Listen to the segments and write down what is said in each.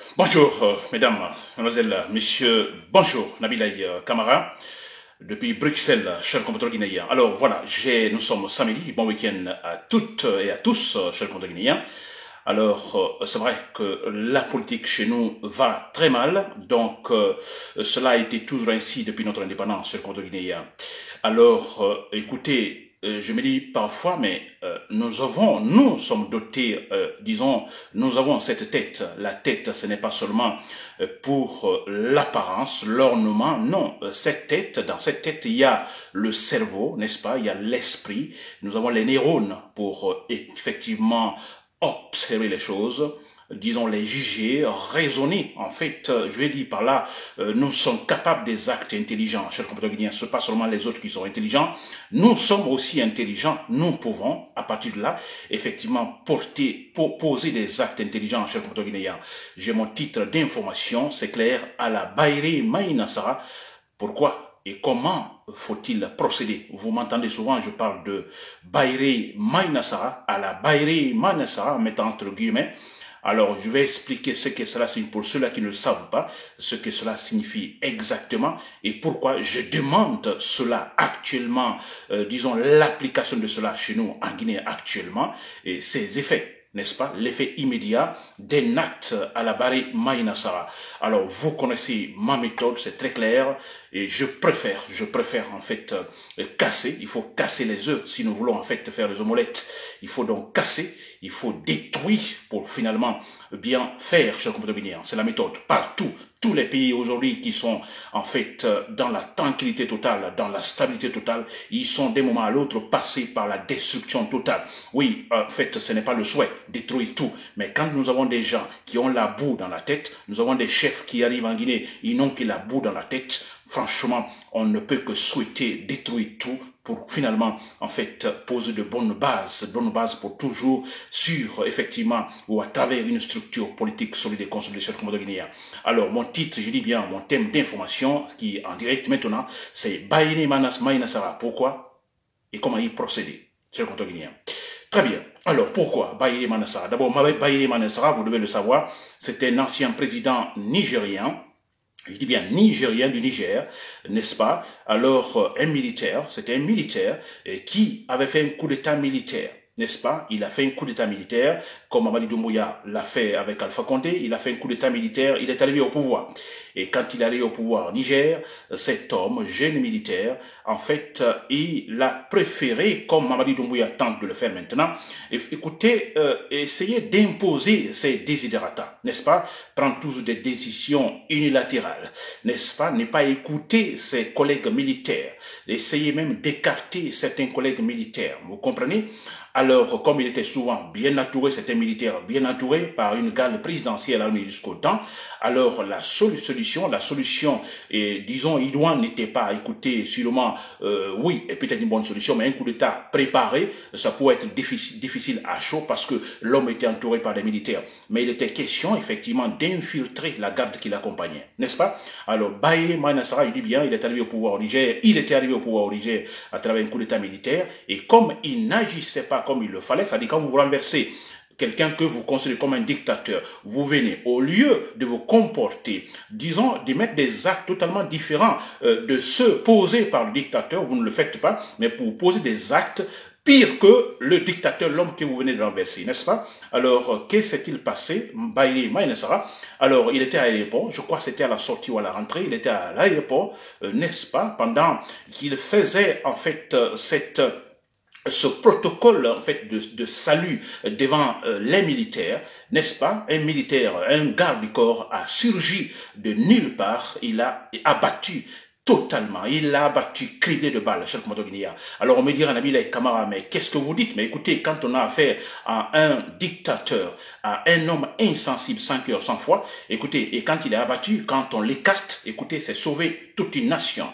Bonjour, mesdames, mademoiselles, messieurs, bonjour, Nabilaï Kamara, depuis Bruxelles, chers compatriotes guinéens. Alors voilà, nous sommes samedi, bon week-end à toutes et à tous, chers compatriotes guinéens. Alors, c'est vrai que la politique chez nous va très mal, donc cela a été toujours ainsi depuis notre indépendance, chers compatriotes guinéens. Alors, écoutez, je me dis parfois, mais nous sommes dotés, disons, nous avons cette tête. La tête, ce n'est pas seulement pour l'apparence, l'ornement, non. Dans cette tête, il y a le cerveau, n'est-ce pas? Il y a l'esprit. Nous avons les neurones pour effectivement observer les choses, disons les juger, raisonner. En fait, je vais dire par là, nous sommes capables des actes intelligents. Chers compatriotes guinéens, ce n'est pas seulement les autres qui sont intelligents, nous sommes aussi intelligents. Nous pouvons, à partir de là, effectivement poser des actes intelligents. Chers compatriotes guinéens, j'ai mon titre d'information, c'est clair, à la Baïré Maïnassara. Pourquoi et comment faut-il procéder? Vous m'entendez souvent, je parle de Baïré Maïnassara, à la Baïré Maïnassara, mettant entre guillemets. Alors, je vais expliquer ce que cela signifie pour ceux-là qui ne le savent pas, ce que cela signifie exactement et pourquoi je demande cela actuellement, disons l'application de cela chez nous en Guinée actuellement et ses effets. N'est-ce pas, l'effet immédiat d'un acte à la Baïré Maïnassara. Alors, vous connaissez ma méthode, c'est très clair, et je préfère en fait casser, il faut casser les œufs si nous voulons en fait faire les omelettes. Il faut donc casser, il faut détruire pour finalement bien faire, chers compatriotes guinéens. C'est la méthode partout. Tous les pays aujourd'hui qui sont en fait dans la tranquillité totale, dans la stabilité totale, ils sont d'un moment à l'autre passés par la destruction totale. Oui, en fait, ce n'est pas le souhait, détruire tout. Mais quand nous avons des gens qui ont la boue dans la tête, nous avons des chefs qui arrivent en Guinée, ils n'ont que la boue dans la tête. Franchement, on ne peut que souhaiter détruire tout pour finalement, en fait, poser de bonnes bases pour toujours sur, effectivement, ou à travers une structure politique solide et consolidée, chers compatriotes guinéens. Alors, mon titre, je dis bien, mon thème d'information, qui est en direct maintenant, c'est Baïré Maïnassara. Pourquoi et comment y procéder, chers compatriotes guinéens. Très bien. Alors, pourquoi Baïré Maïnassara? D'abord, Baïré Maïnassara, vous devez le savoir, c'était un ancien président nigérien, je dis bien nigérien du Niger, n'est-ce pas? Alors, un militaire, c'était un militaire qui avait fait un coup d'état militaire, n'est-ce pas? Il a fait un coup d'état militaire, comme Mamadi Doumbouya l'a fait avec Alpha Condé, il a fait un coup d'état militaire, il est arrivé au pouvoir. Et quand il est arrivé au pouvoir au Niger, cet homme, jeune militaire, en fait, il a préféré, comme Mamadi Doumbouya tente de le faire maintenant, écoutez, essayer d'imposer ses desiderata, n'est-ce pas? Prendre toujours des décisions unilatérales, n'est-ce pas? Ne pas écouter ses collègues militaires, essayer même d'écarter certains collègues militaires, vous comprenez? Alors, comme il était souvent bien entouré, c'était un militaire bien entouré par une garde présidentielle armée jusqu'au temps, alors la solution, et disons, idoine n'était pas, écoutez, sûrement, oui, et peut-être une bonne solution, mais un coup d'État préparé, ça pourrait être difficile à chaud parce que l'homme était entouré par des militaires. Mais il était question, effectivement, d'infiltrer la garde qui l'accompagnait, n'est-ce pas? Alors, Baïré Maïnassara, il dit bien, il était arrivé au pouvoir au Niger à travers un coup d'État militaire, et comme il n'agissait pas comme il le fallait, c'est-à-dire quand vous renversez quelqu'un que vous considérez comme un dictateur, vous venez, au lieu de vous comporter, disons, de mettre des actes totalement différents de ceux posés par le dictateur, vous ne le faites pas, mais pour poser des actes pire que le dictateur, l'homme que vous venez de renverser, n'est-ce pas? Alors, qu'est-ce s'est-il passé? Baïré Maïnassara, alors il était à l'aéroport, je crois que c'était à la sortie ou à la rentrée, il était à l'aéroport, n'est-ce pas? Pendant qu'il faisait en fait ce protocole en fait de salut devant les militaires, n'est-ce pas? Un militaire, un garde du corps a surgi de nulle part, il a abattu totalement, il l'a abattu, criblé de balles, cher commandant guinéen. Alors on me dira, Nabil Kamara, mais qu'est-ce que vous dites? Mais écoutez, quand on a affaire à un dictateur, à un homme insensible, sans cœur, sans foi, écoutez, et quand il est abattu, quand on l'écarte, écoutez, c'est sauver toute une nation.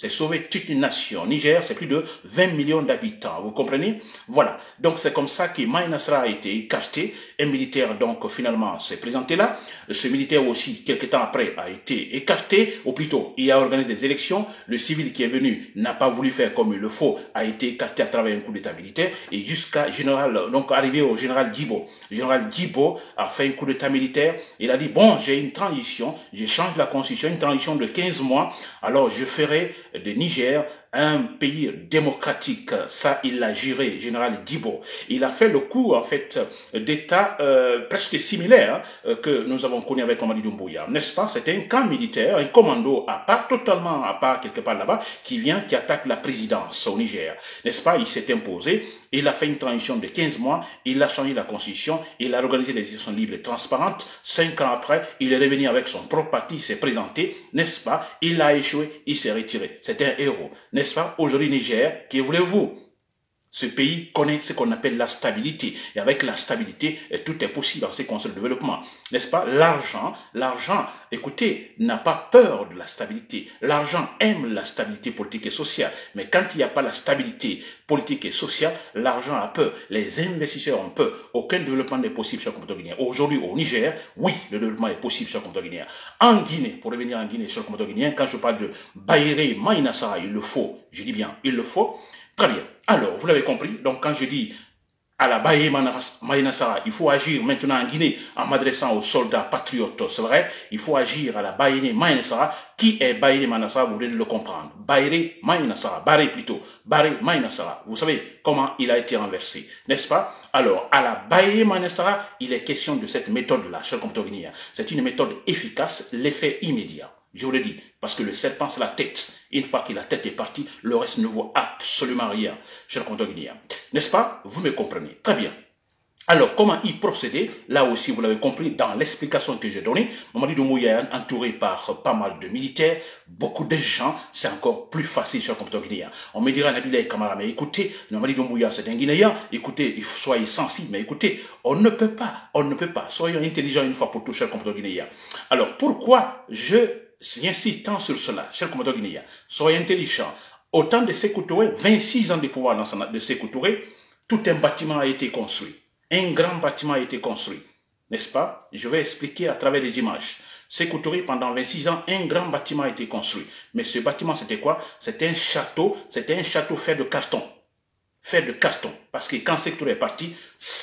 C'est sauver toute une nation. Niger, c'est plus de 20 millions d'habitants. Vous comprenez? Voilà. Donc, c'est comme ça que Maï Nassara a été écarté. Un militaire, donc, finalement, s'est présenté là. Ce militaire aussi, quelques temps après, a été écarté. Ou plutôt, il a organisé des élections. Le civil qui est venu n'a pas voulu faire comme il le faut, a été écarté à travers un coup d'état militaire. Et jusqu'à général, donc, arrivé au général Djibo. Le général Djibo a fait un coup d'état militaire. Il a dit, bon, j'ai une transition. Je change la constitution, une transition de 15 mois. Alors, je ferai de Niger un pays démocratique. Ça, il l'a juré, général Djibo. Il a fait le coup, en fait, d'état presque similaire que nous avons connu avec Mamadi Doumbouya. N'est-ce pas? C'était un camp militaire, un commando à part, totalement à part, quelque part là-bas, qui attaque la présidence au Niger. N'est-ce pas? Il s'est imposé. Il a fait une transition de 15 mois. Il a changé la constitution. Il a organisé des élections libres et transparentes. 5 ans après, il est revenu avec son propre parti, il s'est présenté, n'est-ce pas? Il a échoué, il s'est retiré. C'est un héros, n'est-ce pas? Aujourd'hui, Niger, que voulez-vous? Ce pays connaît ce qu'on appelle la stabilité. Et avec la stabilité, tout est possible en ce qui concerne le développement. N'est-ce pas? L'argent, écoutez, n'a pas peur de la stabilité. L'argent aime la stabilité politique et sociale. Mais quand il n'y a pas la stabilité politique et sociale, l'argent a peur. Les investisseurs ont peur. Aucun développement n'est possible, cher compatriote guinéen. Aujourd'hui, au Niger, oui, le développement est possible, cher compatriote guinéen. En Guinée, pour revenir en Guinée, cher compatriote guinéen, quand je parle de Baïré, Maï Nassara, il le faut. Je dis bien, il le faut. Très bien. Alors, vous l'avez compris. Donc, quand je dis à la Baye Maï Nassara, il faut agir maintenant en Guinée en m'adressant aux soldats patriotes, c'est vrai. Il faut agir à la Baye Maï Nassara. Qui est Baye Maï Nassara? Vous venez de le comprendre. Baye Maï Nassara. Baré plutôt. Baré Maï Nassara. Vous savez comment il a été renversé, n'est-ce pas? Alors, à la Baye Maï Nassara, il est question de cette méthode-là, cher compatriote guinéen. C'est une méthode efficace, l'effet immédiat. Je vous le dis, parce que le serpent, c'est la tête. Une fois que la tête est partie, le reste ne vaut absolument rien, cher compatriote guinéen. N'est-ce pas? Vous me comprenez. Très bien. Alors, comment y procéder? Là aussi, vous l'avez compris dans l'explication que j'ai donnée. Mamadi Doumbouya est entouré par pas mal de militaires, beaucoup de gens. C'est encore plus facile, cher compatriote guinéen. On me dira, Nabila et Kamara, mais écoutez, Mamadi Doumbouya, c'est un Guinéen. Écoutez, soyez sensibles, mais écoutez, on ne peut pas. Soyons intelligents une fois pour tout, cher compatriote guinéen. Alors, pourquoi j'insiste tant sur cela, cher compatriote guinéen? Soyez intelligents. Au temps de Sékou Touré, 26 ans de pouvoir de Sékou Touré, tout un bâtiment a été construit. Un grand bâtiment a été construit, n'est-ce pas? Je vais expliquer à travers des images. Sékou Touré, pendant 26 ans, un grand bâtiment a été construit. Mais ce bâtiment, c'était quoi? C'était un château fait de carton. Fait de carton. Parce que quand Sékou Touré est parti,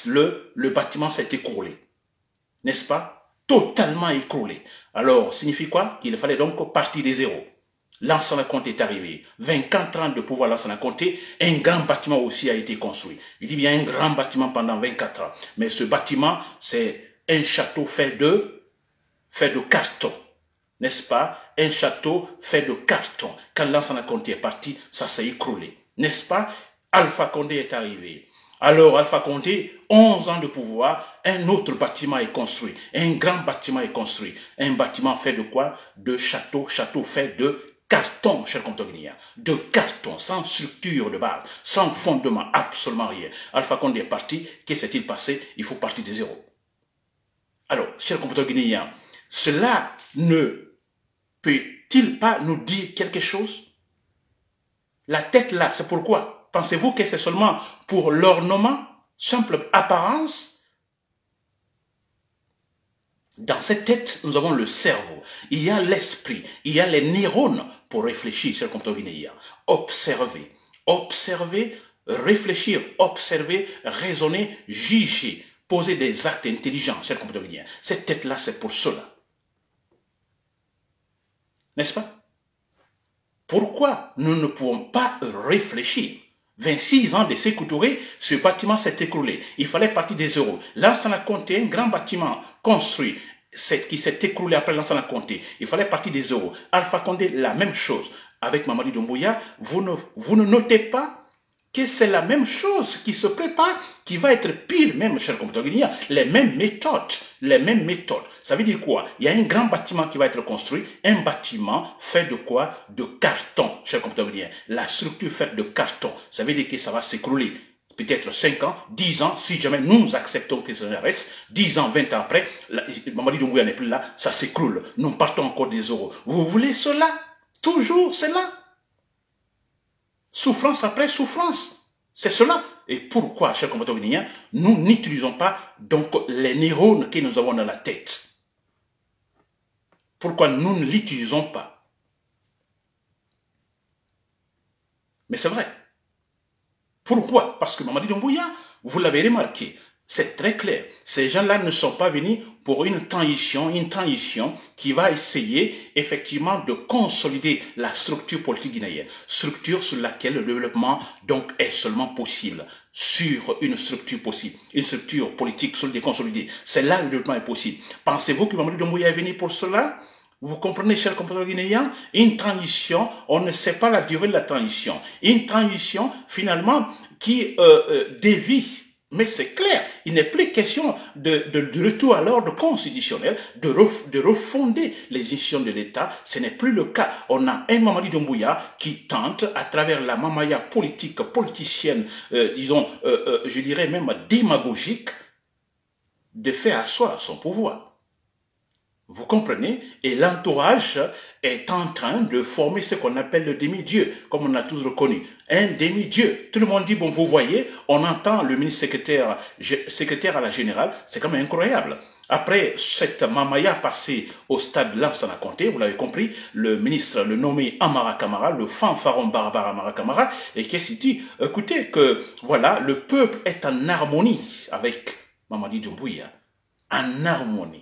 le bâtiment s'est écroulé. N'est-ce pas? Totalement écroulé. Alors, signifie quoi? Qu'il fallait donc partir des zéros. Lansana Conté est arrivé. 24 ans de pouvoir Lansana Conté, un grand bâtiment aussi a été construit. Je dis bien un grand bâtiment pendant 24 ans. Mais ce bâtiment, c'est un château fait de carton. N'est-ce pas? Un château fait de carton. Quand Lansana Conté est parti, ça s'est écroulé. N'est-ce pas? Alpha Condé est arrivé. Alors, Alpha Condé, 11 ans de pouvoir, un autre bâtiment est construit. Un grand bâtiment est construit. Un bâtiment fait de quoi? De château fait de carton, cher compatriote guinéen, de carton, sans structure de base, sans fondement, absolument rien. Alpha Condé est parti, que s'est-il passé? Il faut partir de zéro. Alors, cher compatriote guinéen, cela ne peut-il pas nous dire quelque chose? La tête là, c'est pourquoi? Pensez-vous que c'est seulement pour l'ornement, simple apparence? Dans cette tête, nous avons le cerveau, il y a l'esprit, il y a les neurones pour réfléchir, cher compatriote guinéen. Observer, réfléchir, observer, raisonner, juger, poser des actes intelligents, cher compatriote guinéen. Cette tête-là, c'est pour cela. N'est-ce pas? Pourquoi nous ne pouvons pas réfléchir? 26 ans de Sékou Touré, ce bâtiment s'est écroulé. Il fallait partir des zéros. Lansana Conté, un grand bâtiment construit qui s'est écroulé après Lansana Conté. Il fallait partir des zéros. Alpha Condé, la même chose. Avec Mamadi Doumbouya, vous ne notez pas que c'est la même chose qui se prépare, qui va être pire même, cher compatriote guinéen. Les mêmes méthodes. Ça veut dire quoi? Il y a un grand bâtiment qui va être construit, un bâtiment fait de quoi? De carton, cher compatriote guinéen. La structure faite de carton, ça veut dire que ça va s'écrouler. Peut-être 5 ans, 10 ans, si jamais nous acceptons que ça reste, 10 ans, 20 ans après, Mamadi Doumbouya n'est plus là, ça s'écroule. Nous partons encore des euros. Vous voulez cela? Toujours cela? souffrance après souffrance. C'est cela. Et pourquoi, chers compatriotes guinéens, nous n'utilisons pas donc les neurones que nous avons dans la tête? Pourquoi nous ne l'utilisons pas? Mais c'est vrai. Pourquoi? Parce que Mamadi Doumbouya, vous l'avez remarqué, c'est très clair. Ces gens-là ne sont pas venus pour une transition qui va essayer effectivement de consolider la structure politique guinéenne. Structure sur laquelle le développement donc est seulement possible. Sur une structure possible. Une structure politique solide et consolidée. C'est là que le développement est possible. Pensez-vous que Mamadi Doumbouya est venu pour cela? Vous comprenez, chers compatriotes guinéens, une transition, on ne sait pas la durée de la transition. Une transition, finalement, qui dévie. Mais c'est clair, il n'est plus question de retour à l'ordre constitutionnel, de refonder les institutions de l'État. Ce n'est plus le cas. On a un Mamadi Doumbouya qui tente, à travers la mamaya politique, politicienne, disons, je dirais même démagogique, de faire asseoir son pouvoir. Vous comprenez? Et l'entourage est en train de former ce qu'on appelle le demi-dieu, comme on a tous reconnu. Un demi-dieu. Tout le monde dit, bon, vous voyez, on entend le ministre secrétaire à la générale, c'est quand même incroyable. Après cette mamaya passée au stade de Lansana Conté, vous l'avez compris, le ministre, le nommé Amara Kamara, le fanfaron barbare Amara Kamara, et qui s'est dit, écoutez, que voilà, le peuple est en harmonie avec Mamadi Doumbouya. En harmonie.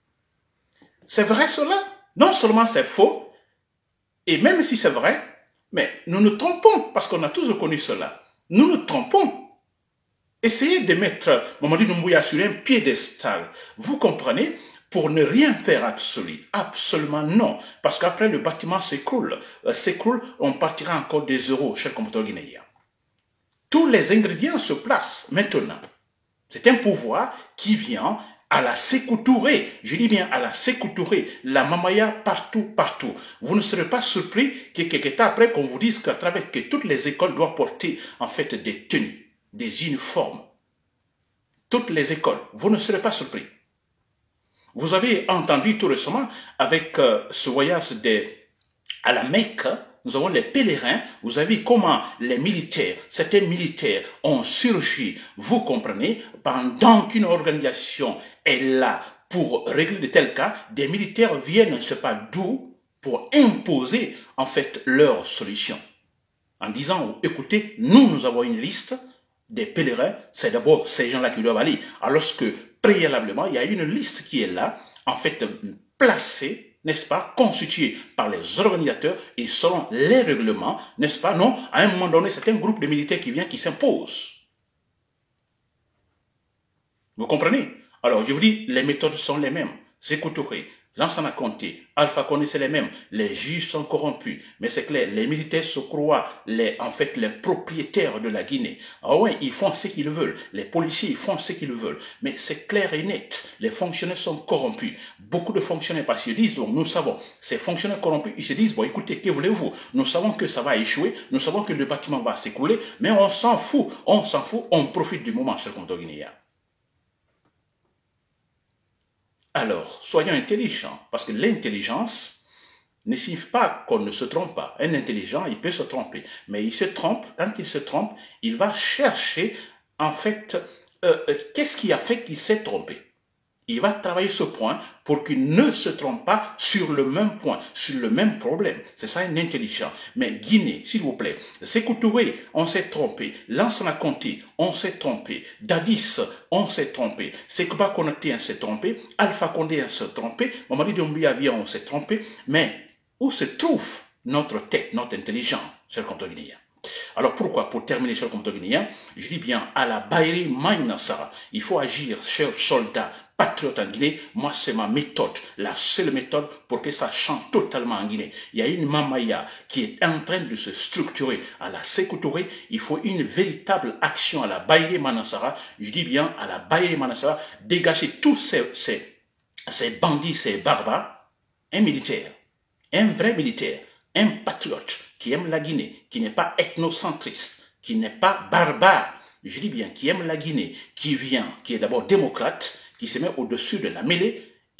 C'est vrai cela? Non seulement c'est faux, et même si c'est vrai, mais nous nous trompons, parce qu'on a tous reconnu cela. Nous nous trompons. Essayez de mettre Mamadi Doumbouya sur un piédestal, vous comprenez, pour ne rien faire absolument non. Parce qu'après le bâtiment s'écroule, on partira encore des euros, chers compatriotes guinéens. Tous les ingrédients se placent maintenant. C'est un pouvoir qui vient à la Sékou Touré, je dis bien à la Sékou Touré, la mamaya partout. Vous ne serez pas surpris que quelques temps après qu'on vous dise qu'à travers que toutes les écoles doivent porter en fait des tenues, des uniformes. Toutes les écoles, vous ne serez pas surpris. Vous avez entendu tout récemment avec ce voyage à la Mecque, nous avons les pèlerins, vous avez vu comment les militaires, certains militaires ont surgi, vous comprenez, pendant qu'une organisation est là pour régler de tels cas, des militaires viennent, je ne sais pas d'où, pour imposer en fait leur solution. En disant, écoutez, nous avons une liste des pèlerins, c'est d'abord ces gens-là qui doivent aller, alors que préalablement, il y a une liste qui est là, en fait, placée, n'est-ce pas, constitué par les organisateurs et selon les règlements, n'est-ce pas, non, à un moment donné, c'est un groupe de militaires qui vient, qui s'impose. Vous comprenez? Alors, je vous dis, les méthodes sont les mêmes. Sékou Touré, Lansana Conté, Alpha Condé, c'est les mêmes. Les juges sont corrompus. Mais c'est clair, les militaires se croient en fait les propriétaires de la Guinée. Ah ouais, ils font ce qu'ils veulent. Les policiers, ils font ce qu'ils veulent. Mais c'est clair et net. Les fonctionnaires sont corrompus. Beaucoup de fonctionnaires, parce qu'ils disent, donc nous savons, ces fonctionnaires corrompus, ils se disent, bon écoutez, que voulez-vous? Nous savons que ça va échouer, nous savons que le bâtiment va s'écrouler, mais on s'en fout, on profite du moment, chers compatriotes guinéens. Alors, soyons intelligents, parce que l'intelligence ne signifie pas qu'on ne se trompe pas. Un intelligent, il peut se tromper, mais il se trompe, quand il se trompe, il va chercher, en fait, qu'est-ce qui a fait qu'il s'est trompé? Il va travailler ce point pour qu'il ne se trompe pas sur le même point, sur le même problème. C'est ça un intelligent. Mais Guinée, s'il vous plaît, Sékou Touré, on s'est trompé. Lansana Conté, on s'est trompé. Dadis, on s'est trompé. Sekouba Konaté, on s'est trompé. Alpha Condé, on s'est trompé. Mamadi Doumbouya, on s'est trompé. Mais où se trouve notre tête, notre intelligence, chers compatriotes guinéens? Alors pourquoi? Pour terminer, chers compatriotes guinéens, je dis bien à la Baïri Maïnassara, il faut agir, chers soldats, patriotes en Guinée. Moi, c'est ma méthode, la seule méthode pour que ça change totalement en Guinée. Il y a une mamaya qui est en train de se structurer à la Sékou Touré. Il faut une véritable action à la Baïri Maïnassara. Je dis bien à la Baïri Maïnassara, dégager tous ces bandits, ces barbares. Un militaire, un vrai militaire, un patriote qui aime la Guinée, qui n'est pas ethnocentriste, qui n'est pas barbare, je dis bien, qui aime la Guinée, qui est d'abord démocrate, qui se met au-dessus de la mêlée, et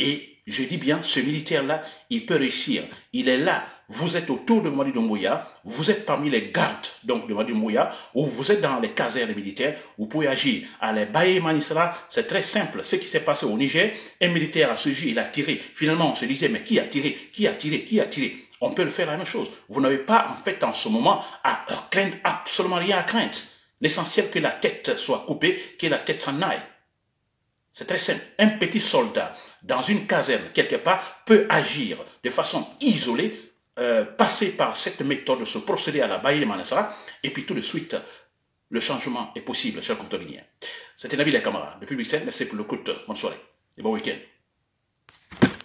Je dis bien, ce militaire-là, il peut réussir. Il est là. Vous êtes autour de Mamadi Doumbouya, vous êtes parmi les gardes donc, de Mamadi Doumbouya, ou vous êtes dans les casernes militaires, vous pouvez agir. À les Baye Manisra, c'est très simple. Ce qui s'est passé au Niger, un militaire a surgi, il a tiré. Finalement, on se disait, mais qui a tiré? Qui a tiré? Qui a tiré? On peut le faire la même chose. Vous n'avez pas, en fait, en ce moment, à craindre absolument rien à craindre. L'essentiel que la tête soit coupée, que la tête s'en aille. C'est très simple. Un petit soldat dans une caserne, quelque part, peut agir de façon isolée, passer par cette méthode, se procéder à la Baye de Manassa, et puis tout de suite, le changement est possible, chers compteurs guinéens. C'était Nabil Kamara, depuis Bruxelles. Merci pour l'écoute. Bonne soirée et bon week-end.